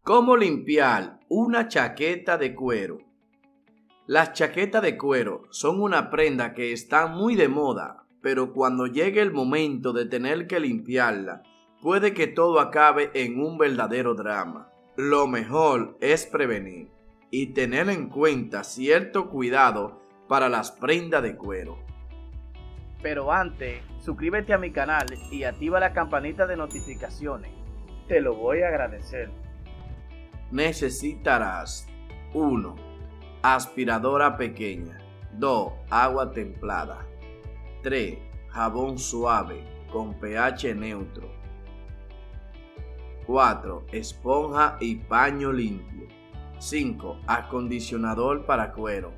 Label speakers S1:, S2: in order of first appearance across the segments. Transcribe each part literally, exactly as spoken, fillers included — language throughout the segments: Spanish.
S1: ¿Cómo limpiar una chaqueta de cuero? Las chaquetas de cuero son una prenda que está muy de moda, pero cuando llegue el momento de tener que limpiarla, puede que todo acabe en un verdadero drama. Lo mejor es prevenir y tener en cuenta cierto cuidado para las prendas de cuero.
S2: Pero antes, suscríbete a mi canal y activa la campanita de notificaciones. Te lo voy a agradecer.
S1: Necesitarás uno. Aspiradora pequeña. dos. Agua templada. tres. Jabón suave con pH neutro. cuatro. Esponja y paño limpio. cinco. Acondicionador para cuero.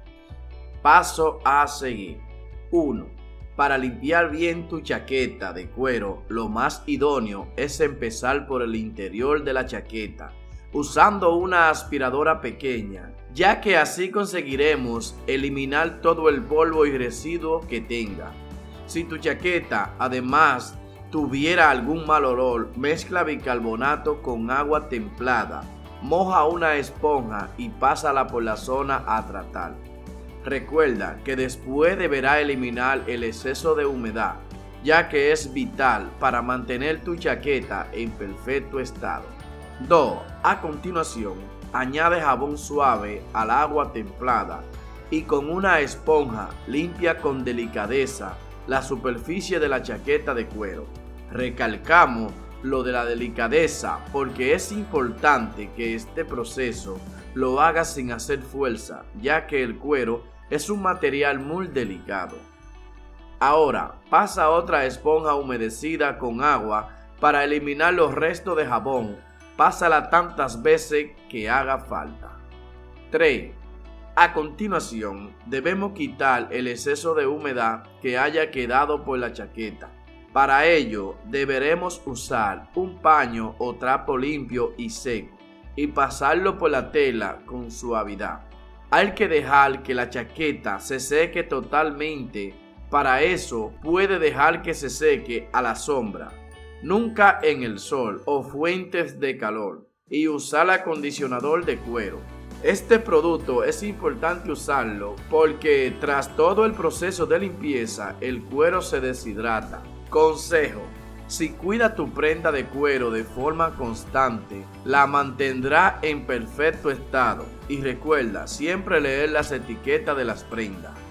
S1: Paso a seguir. uno. Para limpiar bien tu chaqueta de cuero, lo más idóneo es empezar por el interior de la chaqueta, usando una aspiradora pequeña, ya que así conseguiremos eliminar todo el polvo y residuo que tenga. Si tu chaqueta además tuviera algún mal olor, mezcla bicarbonato con agua templada, moja una esponja y pásala por la zona a tratar. Recuerda que después deberá eliminar el exceso de humedad, ya que es vital para mantener tu chaqueta en perfecto estado. dos. A continuación, añade jabón suave al agua templada y con una esponja limpia con delicadeza la superficie de la chaqueta de cuero. Recalcamos lo de la delicadeza porque es importante que este proceso lo hagas sin hacer fuerza, ya que el cuero es un material muy delicado. Ahora, pasa otra esponja humedecida con agua para eliminar los restos de jabón. Pásala tantas veces que haga falta. tres. A continuación, debemos quitar el exceso de humedad que haya quedado por la chaqueta. Para ello, deberemos usar un paño o trapo limpio y seco y pasarlo por la tela con suavidad. Hay que dejar que la chaqueta se seque totalmente. Para eso, puede dejar que se seque a la sombra, nunca en el sol o fuentes de calor, y usar acondicionador de cuero. Este producto es importante usarlo porque tras todo el proceso de limpieza el cuero se deshidrata. Consejo: si cuida tu prenda de cuero de forma constante, la mantendrá en perfecto estado. Y recuerda siempre leer las etiquetas de las prendas.